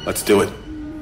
Let's do it.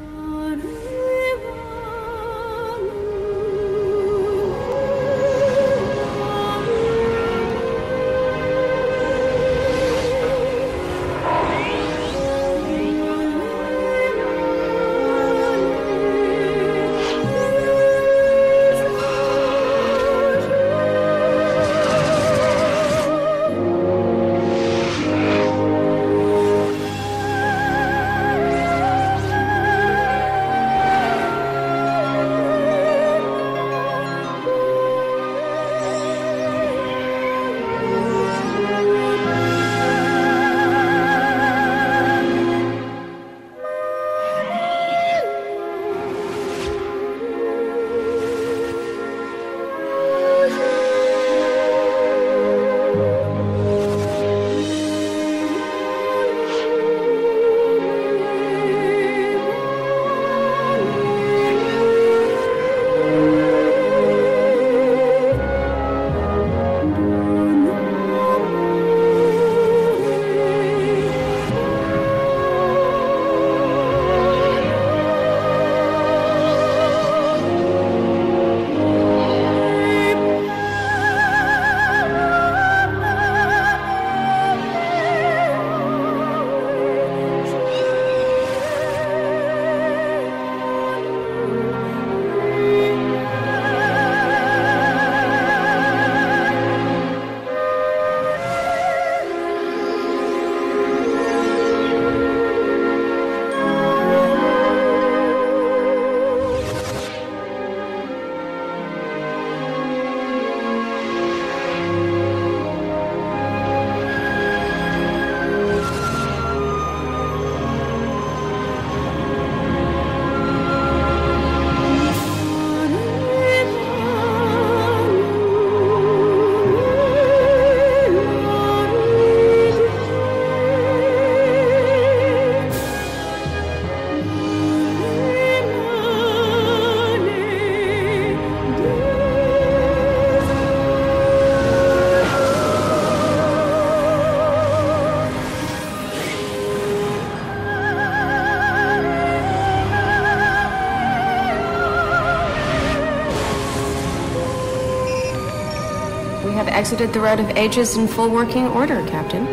We have exited the Road of Ages in full working order, Captain.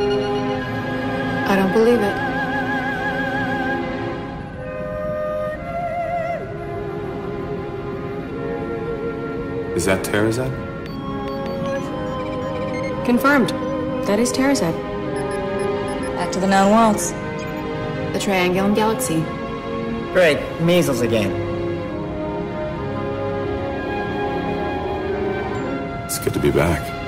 I don't believe it. Is that Terazet? Confirmed. That is Terazet. Back to the known worlds. The Triangulum Galaxy. Great, measles again. It's good to be back.